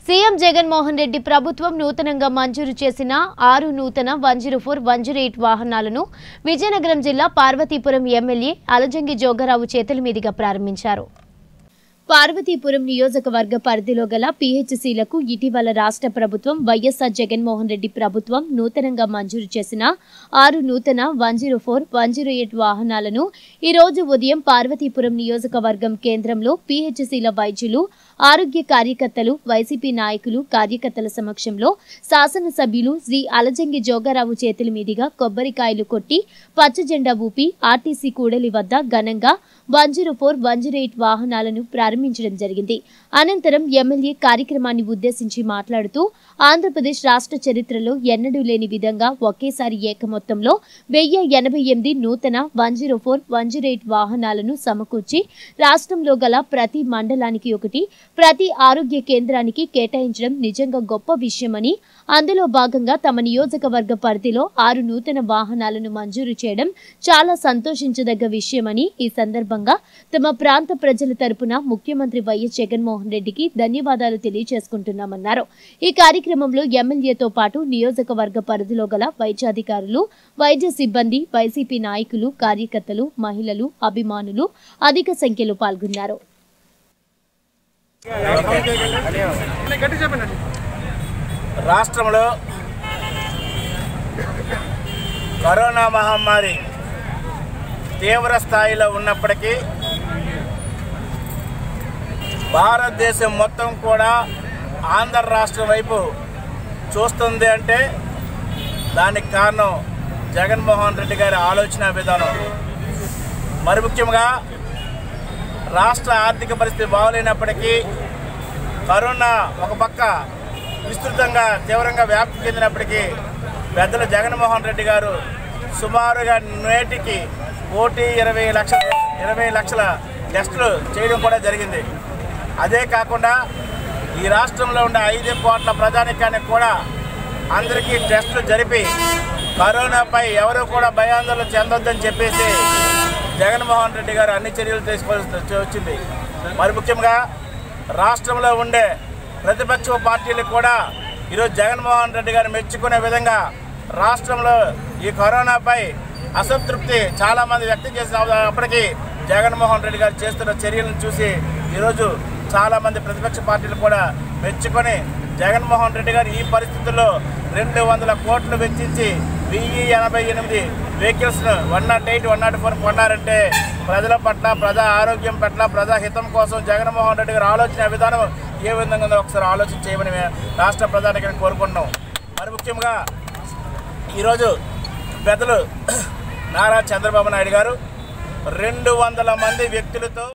CM Jagan Mohan Reddy ప్రభుత్వం నూతనంగా మంజూరు చేసిన 6 నూతన 104, 108 వాహనాలను విజయనగరం జిల్లా పార్వతీపురం ఎమ్మెల్యే అలజంగి జోగారావు చేతుల మీదుగా ప్రారంభించారు. పార్వతీపురం నియోజకవర్గ పరిధిలో గల పీహెచ్సీలకు ఇటీవల రాష్ట్ర ప్రభుత్వం వైఎస్ఆర్ జగన్మోహన్ రెడ్డి ప్రభుత్వం నూతనంగా మంజూరు చేసిన 6 నూతన 104, 108 వాహనాలను ఈ రోజు ఉదయం పార్వతీపురం నియోజకవర్గం కేంద్రంలో పీహెచ్సీల వైద్యులు, ఆరోగ్య కార్యకర్తలు, వైసీపీ నాయకులు, కార్యకర్తల సమక్షంలో శాసనసభ్యులు శ్రీ అలజంగి జోగారావు చేతుల మీదుగా కొబ్బరికాయలు కొట్టి పచ్చజెండా ఊపి ఆర్టీసీ కూడలి వద్ద ఘనంగా 104, 108 వాహనాలను ప్రారంభించడం జరిగింది. అనంతరం ఎమ్మెల్యే కార్యక్రమాన్ని ఉద్దేశించి మాట్లాడుతూ ఆంధ్రప్రదేశ్ రాష్ట్ర చరిత్రలో ఎన్నడూ లేని విధంగా ఒకేసారి ఏకమొత్తంలో 1088 నూతన 104, 108 వాహనాలను సమకూర్చి రాష్ట్రంలో గల ప్రతి మండలానికి ఒకటి, ప్రతి ఆరోగ్య కేంద్రానికి కేటాయించడం నిజంగా గొప్ప విషయమని, అందులో భాగంగా తమ నియోజకవర్గ పరిధిలో 6 నూతన వాహనాలను మంజూరు చేయడం చాలా సంతోషించదగ్గ విషయమని, ఈ సందర్భంగా తమ ప్రాంత ప్రజల తరపున ముఖ్యమంత్రి వైఎస్ జగన్మోహన్ రెడ్డికి ధన్యవాదాలు తెలియజేసుకుంటున్నామన్నారు. ఈ కార్యక్రమంలో ఎమ్మెల్యేతో పాటు నియోజకవర్గ పరిధిలో గల వైద్యాధికారులు, వైద్య సిబ్బంది, వైసీపీ నాయకులు, కార్యకర్తలు, మహిళలు, అభిమానులు అధిక సంఖ్యలో పాల్గొన్నారు. రాష్ట్రంలో కరోనా మహమ్మారి తీవ్ర స్థాయిలో ఉన్నప్పటికీ భారతదేశం మొత్తం కూడా ఆంధ్ర రాష్ట్రం వైపు చూస్తుంది అంటే దానికి కారణం జగన్మోహన్ రెడ్డి గారి ఆలోచన విధానం. మరి ముఖ్యంగా రాష్ట్ర ఆర్థిక పరిస్థితి బాగోలేనప్పటికీ కరోనా ఒక పక్క విస్తృతంగా తీవ్రంగా వ్యాప్తి చెందినప్పటికీ పెద్దలు జగన్మోహన్ రెడ్డి గారు సుమారుగా నేటికి 1,20 లక్షల టెస్టులు చేయడం కూడా జరిగింది. అదే కాకుండా ఈ రాష్ట్రంలో ఉండే 5 కోట్ల ప్రజానికానికి కూడా అందరికీ టెస్టులు జరిపి కరోనాపై ఎవరు కూడా భయాందోళన చెందొద్దని చెప్పేసి జగన్మోహన్ రెడ్డి గారు అన్ని చర్యలు తీసుకోవాల్సి వచ్చింది. మరి ముఖ్యంగా రాష్ట్రంలో ఉండే ప్రతిపక్ష పార్టీలకు కూడా ఈరోజు జగన్మోహన్ రెడ్డి గారు మెచ్చుకునే విధంగా రాష్ట్రంలో ఈ కరోనాపై అసంతృప్తి చాలామంది వ్యక్తం చేసినప్పటికీ జగన్మోహన్ రెడ్డి గారు చేస్తున్న చర్యలను చూసి ఈరోజు చాలామంది ప్రతిపక్ష పార్టీలు కూడా మెచ్చుకొని జగన్మోహన్ రెడ్డి గారు ఈ పరిస్థితుల్లో 200 కోట్లు వెచ్చించి 1088 వెహికల్స్ను 108, 104 కొన్నారంటే ప్రజల పట్ల, ప్రజా ఆరోగ్యం పట్ల, ప్రజాహితం కోసం జగన్మోహన్ రెడ్డి గారు ఆలోచన విధానం ఏ విధంగా ఉందో ఒకసారి ఆలోచన చేయమని రాష్ట్ర ప్రధానికి కోరుకుంటున్నాం. మరి ముఖ్యంగా ఈరోజు పెద్దలు నారా చంద్రబాబు నాయుడు గారు 200 మంది వ్యక్తులతో